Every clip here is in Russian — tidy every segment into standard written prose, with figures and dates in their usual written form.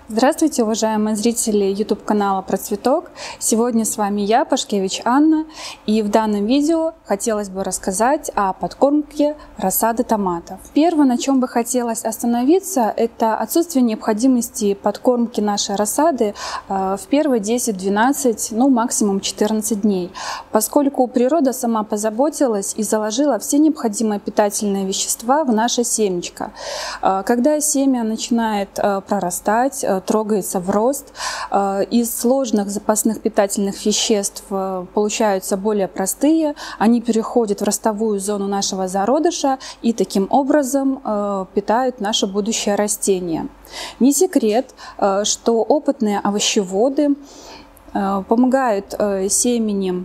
Здравствуйте, уважаемые зрители YouTube-канала Процветок. Сегодня с вами я, Пашкевич Анна, и в данном видео хотелось бы рассказать о подкормке рассады томатов. Первое, на чем бы хотелось остановиться, это отсутствие необходимости подкормки нашей рассады в первые 10-12, максимум 14 дней, поскольку природа сама позаботилась и заложила все необходимые питательные вещества в наше семечко. Когда семя начинает прорастать, трогается в рост, из сложных запасных питательных веществ получаются более простые, они переходят в ростовую зону нашего зародыша и таким образом питают наше будущее растение. Не секрет, что опытные овощеводы помогают семени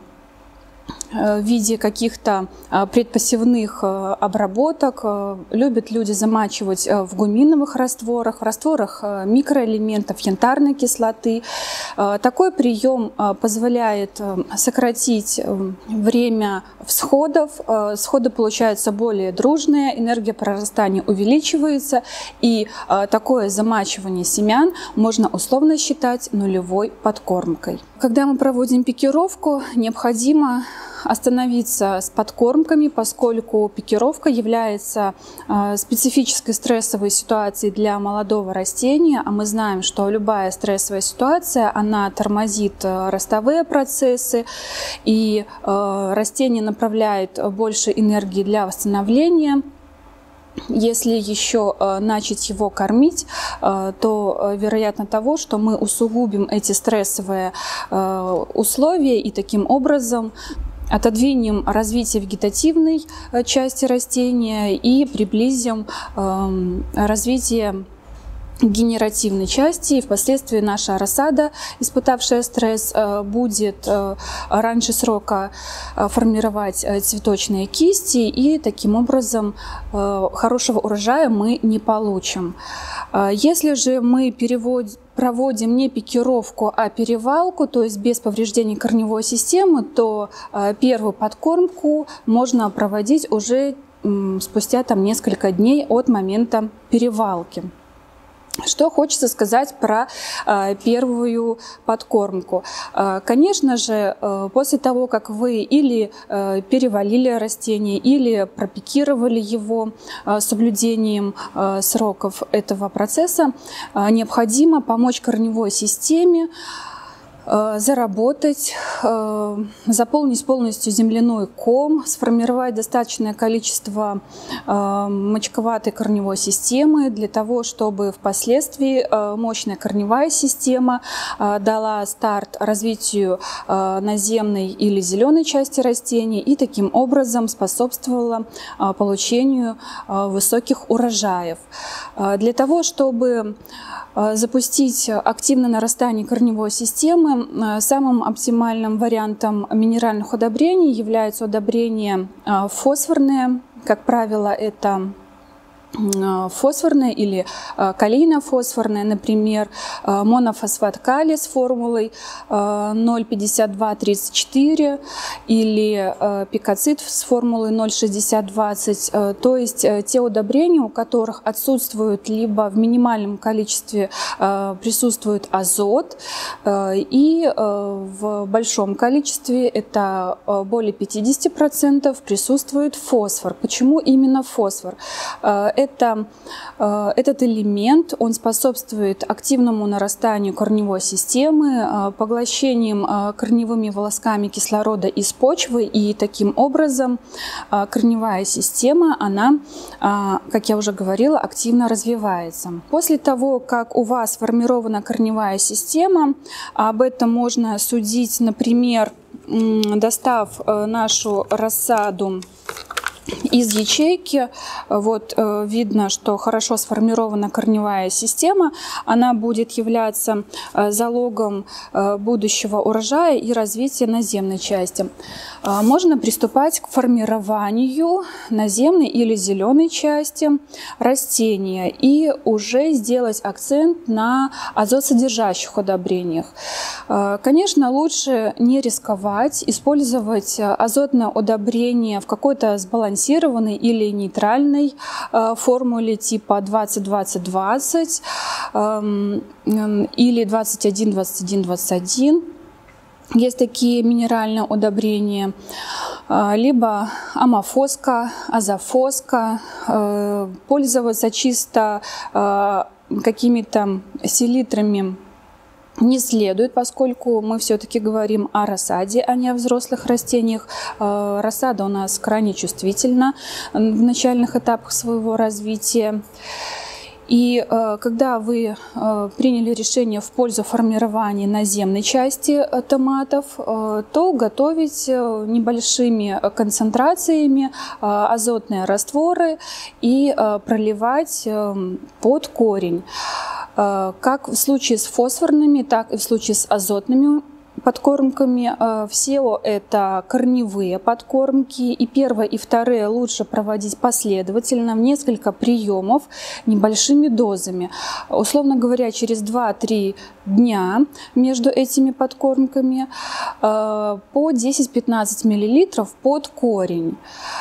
в виде каких-то предпосевных обработок. Любят люди замачивать в гуминовых растворах, в растворах микроэлементов янтарной кислоты. Такой прием позволяет сократить время всходов. Всходы получаются более дружные, энергия прорастания увеличивается, и такое замачивание семян можно условно считать нулевой подкормкой. Когда мы проводим пикировку, необходимо остановиться с подкормками, поскольку пикировка является специфической стрессовой ситуацией для молодого растения, а мы знаем, что любая стрессовая ситуация, она тормозит ростовые процессы, и растение направляет больше энергии для восстановления. Если еще начать его кормить, то вероятно того, что мы усугубим эти стрессовые условия и таким образом отодвинем развитие вегетативной части растения и приблизим развитие генеративной части, и впоследствии наша рассада, испытавшая стресс, будет раньше срока формировать цветочные кисти, и таким образом хорошего урожая мы не получим. Если же мы проводим не пикировку, а перевалку, то есть без повреждений корневой системы, то первую подкормку можно проводить уже спустя несколько дней от момента перевалки. Что хочется сказать про первую подкормку. Конечно же, после того, как вы или перевалили растение, или пропикировали его с соблюдением сроков этого процесса, необходимо помочь корневой системе заработать, заполнить полностью земляной ком, сформировать достаточное количество мочковатой корневой системы для того, чтобы впоследствии мощная корневая система дала старт развитию наземной или зеленой части растений и таким образом способствовала получению высоких урожаев. Для того, чтобы запустить активное нарастание корневой системы, самым оптимальным вариантом минеральных удобрений являются удобрения фосфорные. Как правило, это фосфорные или калийно-фосфорные, например, монофосфат калия с формулой 0,5234 или пикоцит с формулой 0,6020, то есть те удобрения, у которых отсутствует либо в минимальном количестве присутствует азот, и в большом количестве, это более 50%, присутствует фосфор. Почему именно фосфор? Этот элемент, он способствует активному нарастанию корневой системы, поглощением корневыми волосками кислорода из почвы, и таким образом корневая система, она, как я уже говорила, активно развивается. После того, как у вас сформирована корневая система, об этом можно судить, например, достав нашу рассаду из ячейки. Вот видно, что хорошо сформирована корневая система. Она будет являться залогом будущего урожая и развития наземной части. Можно приступать к формированию наземной или зеленой части растения и уже сделать акцент на азотсодержащих удобрениях. Конечно, лучше не рисковать, использовать азотное удобрение в какой-то сбалансированной сбалансированной или нейтральной формуле типа 20-20-20 или 21-21-21. Есть такие минеральные удобрения, либо амофоска, азофоска. Пользоваться чисто какими-то селитрами не следует, поскольку мы все-таки говорим о рассаде, а не о взрослых растениях. Рассада у нас крайне чувствительна в начальных этапах своего развития. И когда вы приняли решение в пользу формирования наземной части томатов, то готовить небольшими концентрациями азотные растворы и проливать под корень. Как в случае с фосфорными, так и в случае с азотными подкормками. Все это корневые подкормки, и первые и вторые лучше проводить последовательно в несколько приемов небольшими дозами. Условно говоря, через 2-3 дня между этими подкормками по 10-15 мл под корень.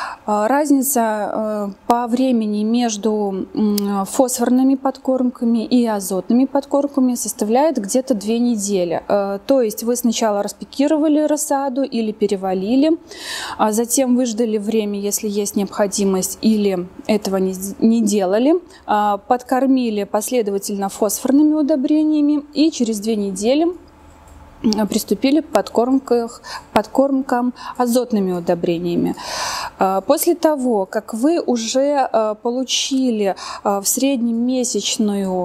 Разница по времени между фосфорными подкормками и азотными подкормками составляет где-то 2 недели. То есть вы сначала распикировали рассаду или перевалили, а затем выждали время, если есть необходимость, или этого не делали, подкормили последовательно фосфорными удобрениями и через 2 недели приступили к подкормкам азотными удобрениями. После того, как вы уже получили в среднем месячный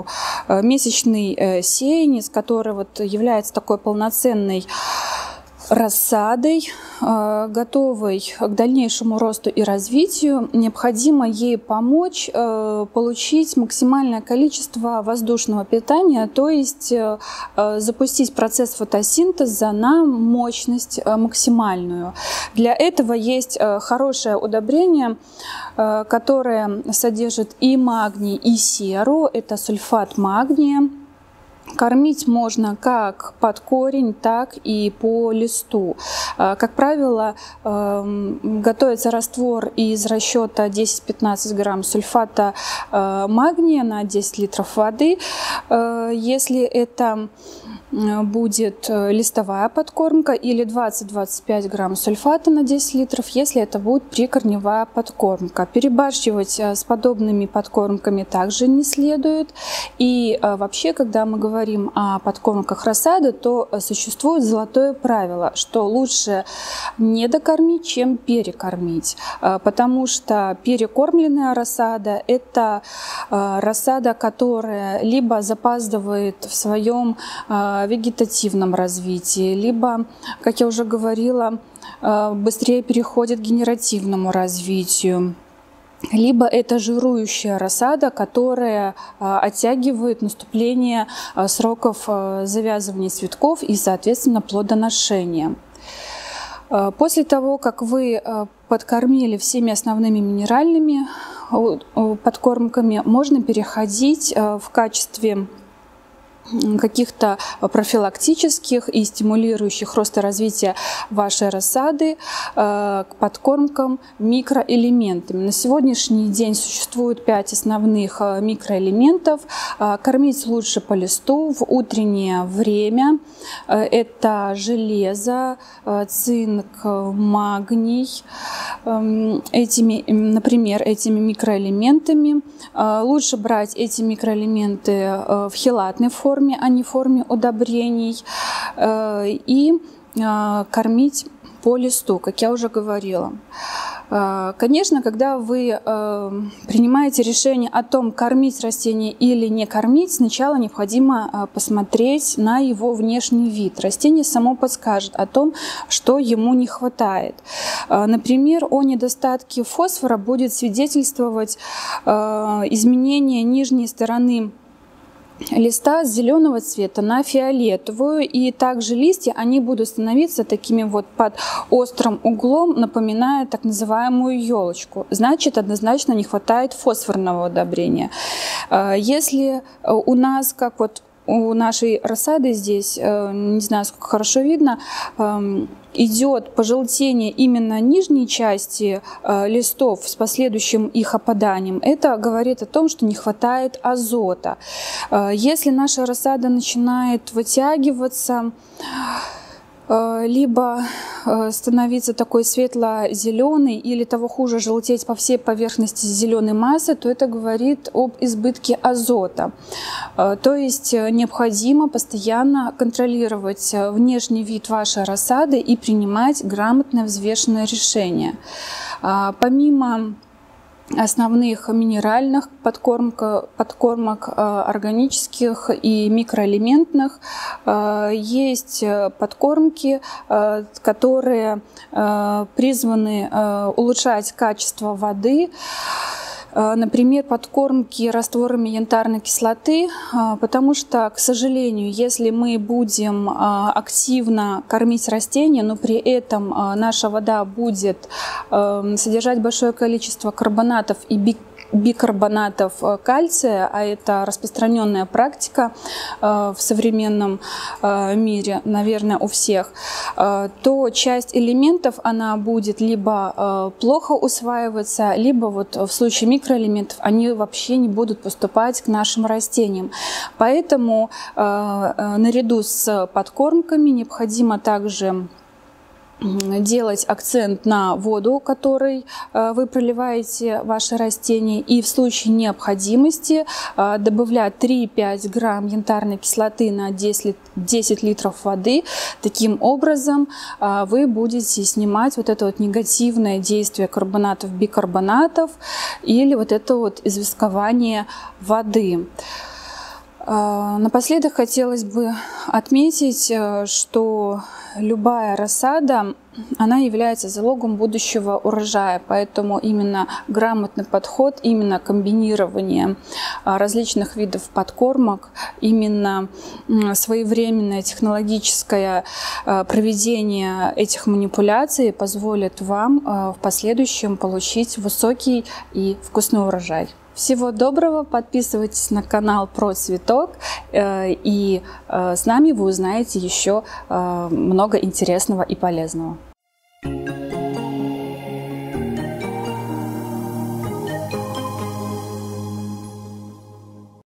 сеянец, который вот является такой полноценной рассадой, готовой к дальнейшему росту и развитию, необходимо ей помочь получить максимальное количество воздушного питания, то есть запустить процесс фотосинтеза на мощность максимальную. Для этого есть хорошее удобрение, которое содержит и магний, и серу, это сульфат магния. Кормить можно как под корень, так и по листу. Как правило, готовится раствор из расчета 10-15 грамм сульфата магния на 10 литров воды. Если это будет листовая подкормка, или 20-25 грамм сульфата на 10 литров, если это будет прикорневая подкормка. Перебарщивать с подобными подкормками также не следует. И вообще, когда мы говорим о подкормках рассады, то существует золотое правило, что лучше не докормить, чем перекормить. Потому что перекормленная рассада – это рассада, которая либо запаздывает в своем вегетативном развитии, либо, как я уже говорила, быстрее переходит к генеративному развитию. Либо это жирующая рассада, которая оттягивает наступление сроков завязывания цветков и, соответственно, плодоношения. После того, как вы подкормили всеми основными минеральными подкормками, можно переходить в качестве каких-то профилактических и стимулирующих роста развития вашей рассады к подкормкам микроэлементами. На сегодняшний день существует 5 основных микроэлементов. Кормить лучше по листу в утреннее время. Это железо, цинк, магний. Например, этими микроэлементами лучше брать эти микроэлементы в хелатной форме, а не в форме удобрений, и кормить по листу, как я уже говорила. Конечно, когда вы принимаете решение о том, кормить растение или не кормить, сначала необходимо посмотреть на его внешний вид. Растение само подскажет о том, что ему не хватает. Например, о недостатке фосфора будет свидетельствовать изменение нижней стороны листа с зеленого цвета на фиолетовую, и также листья они будут становиться такими вот под острым углом, напоминая так называемую елочку. Значит, однозначно не хватает фосфорного удобрения. Если у нас, как вот у нашей рассады здесь, не знаю, сколько хорошо видно, идет пожелтение именно нижней части листов с последующим их опаданием. Это говорит о том, что не хватает азота. Если наша рассада начинает вытягиваться, либо становиться такой светло-зеленый или того хуже желтеть по всей поверхности зеленой массы, то это говорит об избытке азота. То есть необходимо постоянно контролировать внешний вид вашей рассады и принимать грамотное взвешенное решение. Помимо основных минеральных подкормок органических и микроэлементных, есть подкормки, которые призваны улучшать качество воды. Например, подкормки растворами янтарной кислоты, потому что, к сожалению, если мы будем активно кормить растения, но при этом наша вода будет содержать большое количество карбонатов и бикарбонатов кальция, а это распространенная практика в современном мире, наверное, у всех, то часть элементов она будет либо плохо усваиваться, либо вот в случае микроэлементов они вообще не будут поступать к нашим растениям. Поэтому наряду с подкормками необходимо также делать акцент на воду, которой вы проливаете ваши растения, и в случае необходимости добавлять 3-5 грамм янтарной кислоты на 10 литров воды. Таким образом вы будете снимать вот это вот негативное действие карбонатов, бикарбонатов или вот это вот известкование воды. Напоследок хотелось бы отметить, что любая рассада, она является залогом будущего урожая, поэтому именно грамотный подход, именно комбинирование различных видов подкормок, именно своевременное технологическое проведение этих манипуляций позволит вам в последующем получить высокий и вкусный урожай. Всего доброго, подписывайтесь на канал Про Цветок, и с нами вы узнаете еще много интересного и полезного.